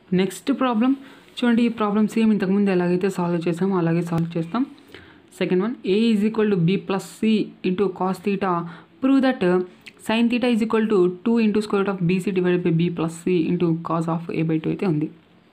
Next problem చూడండి. ఈ problem same ఇంతకుముందు ఎలాగైతే సాల్వ్ చేసామో అలాగే సాల్వ్ చేస్తాం. Second one, a = b + c × cos θ prove that sin θ = 2 × bc / b + c × cos of a/2 అయితే ఉంది.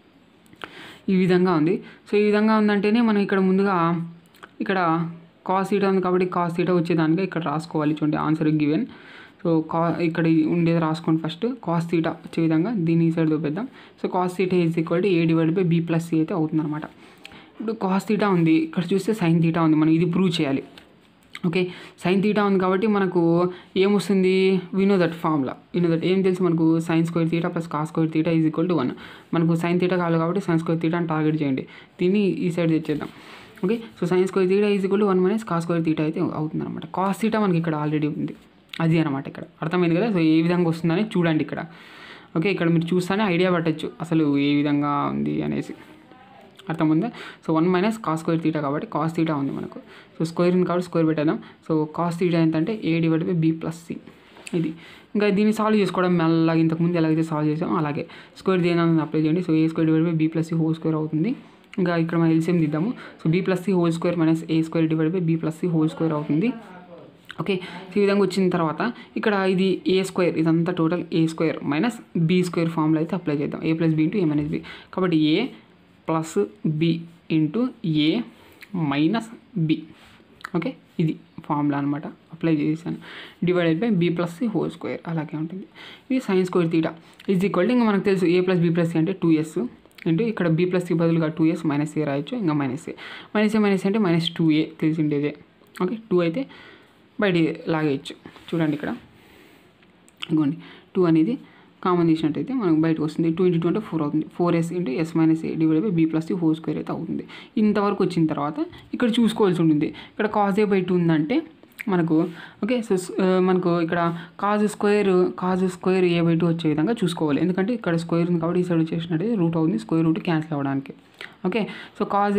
ఈ విధంగా ఉంది. సో ఈ విధంగా ఉందంటేనే మనం ఇక్కడ ముందుగా ఇక్కడ cos θ ఉంది కాబట్టి cos θ వచ్చేదానికి ఇక్కడ రాసుకోవాలి. చూడండి ఆన్సర్ గివెన్. సో ఇక్కడ ఉండేది రాసుకోండి ఫస్ట్. cos θ వచ్చే విధంగా దీన్ని ఈ సైడ్ చూపిద్దాం. సో cos θ = a/b + c అయితే అవుతుందన్నమాట. ఇప్పుడు cos θ ఉంది, ఇక్కడ చూస్తే sin θ ఉంది. మనం ఇది ప్రూవ్ చేయాలి. ఓకే, sin θ ఉంది కాబట్టి మనకు ఏమొస్తుంది, వి నో దట్ ఫార్ములా. ఏం తెలుసు మనకు, sin² θ + cos² θ = 1. మనకు sin θ కావాలి కాబట్టి sin² θ అని టార్గెట్ చేయండి. దీన్ని ఈ side తెచ్చేద్దాం. Okay, so sin² θ = 1 - cos² θ అయితే అవుతుందన్నమాట. cos θ మనకి ఇక్కడ ఆల్రెడీ ఉంది, అది అనమాట. ఇక్కడ అర్థమైంది కదా. సో ఏ విధంగా వస్తుందని చూడండి ఇక్కడ. ఓకే, ఇక్కడ మీరు చూస్తేనే ఐడియా పట్టచ్చు అసలు ఏ విధంగా ఉంది అనేసి. అర్థమైందా. సో 1 - cos² θ కాబట్టి cos θ ఉంది మనకు. సో స్క్వేర్ ఉంది కాబట్టి స్క్వేర్ పెట్టేద్దాం. సో cos θ ఎంతంటే a/b + c. ఇది ఇంకా దీన్ని సాల్వ్ చేసుకోవడం మెల్లగా ఇంతకుముందు ఎలాగైతే సాల్వ్ చేసామో అలాగే స్క్వేర్ దేని అప్లై చేయండి. So a² / b + c whole అవుతుంది. ఇంకా ఇక్కడ మనం ఎల్సిఎం దిద్దాము. So b + c whole - a² / b + c whole అవుతుంది. ఓకే, ఈ విధంగా వచ్చిన తర్వాత ఇక్కడ ఇది a², ఇదంతా టోటల్ a² - b² ఫార్ములా అయితే అప్లై చేద్దాం. a + b × a - b. కాబట్టి a + b × a - b. Okay, ఇది ఫార్ములా అనమాట. అప్లై చేశాను. / b + c హోల్² అలాగే ఉంటుంది. ఇది sin² θ = ఇంకా మనకు తెలుసు a + b + c అంటే 2s ఇంటూ ఇక్కడ b + c బదులుగా 2s - a రాయొచ్చు. ఇంకా -a అంటే -2a తెలిసిండేదే. ఓకే, 2 అయితే బయట లాగేయచ్చు. చూడండి ఇక్కడ ఇదిగోండి 2 అనేది కామన్ తీసినట్టయితే మనకు బయటకు వస్తుంది. 2 × 2 అంటే 4 అవుతుంది. 4s × s - a / b + c హోల్² అయితే అవుతుంది. ఇంతవరకు వచ్చిన తర్వాత ఇక్కడ చూసుకోవాల్సి ఉంటుంది. ఇక్కడ cos a/2 ఉందంటే మనకు ఓకే. సో మనకు ఇక్కడ cos² a/2 వచ్చే విధంగా చూసుకోవాలి. ఎందుకంటే ఇక్కడ స్క్వేర్ ఉంది కాబట్టి ఈ సైడ్ వచ్చేసినట్టయితే రూట్ అవుతుంది. స్క్వేర్ రూట్ క్యాన్సిల్ అవ్వడానికి. Okay, so cos²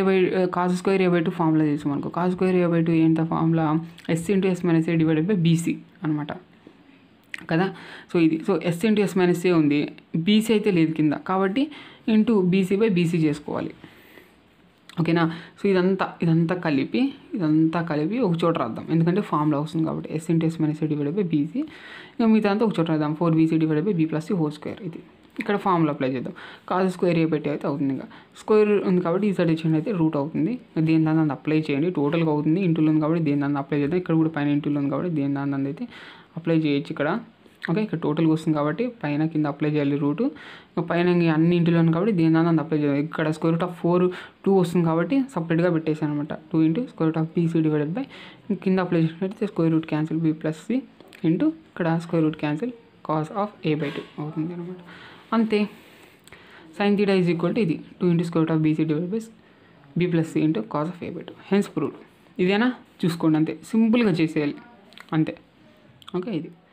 a/2 formula తెలుసు మనకు. cos² a/2 ఏంట formula, s × s - a / bc అనమాట కదా. సో ఇది సో s × s - a ఉంది, bc అయితే లేదు కింద కాబట్టి ఇంటూ bc/bc చేసుకోవాలి. ఓకేనా. సో ఇదంతా కలిపి ఒక చోట రాద్దాం. ఎందుకంటే ఫార్ములా వస్తుంది కాబట్టి s × s - a / bc. ఇంకా మిగతా అంతా ఒక చోట రాద్దాం. 4bc / b + c హోల్² ఇది. ఇక్కడ ఫార్ములా అప్లై చేద్దాం. cos² a/2 అయితే అవుతుంది. ఇంకా స్క్వేర్ ఉంది కాబట్టి ఈ సైడ్ వచ్చింది అయితే రూట్ అవుతుంది. దేని దాన్ని అప్లై చేయండి. టోటల్గా అవుతుంది. ఇంటూలో ఉంది కాబట్టి దేని దాన్ని అప్లై చేద్దాం. ఇక్కడ కూడా పైన ఇంటూలో ఉంది కాబట్టి దేని దాన్ని అయితే అప్లై చేయొచ్చు ఇక్కడ. ఓకే, ఇక్కడ టోటల్గా వస్తుంది కాబట్టి పైన కింద అప్లై చేయాలి రూటు. పైన అన్ని ఇంటిలో ఉంది కాబట్టి దేని దాన్ని అప్లై చేయాలి. ఇక్కడ √4 2 వస్తుంది కాబట్టి సపరేట్గా పెట్టేసాను అనమాట. 2 × √bc / కింద అప్లై చేసినట్లయితే square root cancel b + c into ఇక్కడ square root cancel cos of a/2 అవుతుంది అనమాట. అంతే. sin θ = ఇది 2 × bc / b + c × cos of a/2. Hence proved. ఇదేనా చూసుకోండి, అంతే సింపుల్గా చేసేయాలి అంతే. ఓకే, ఇది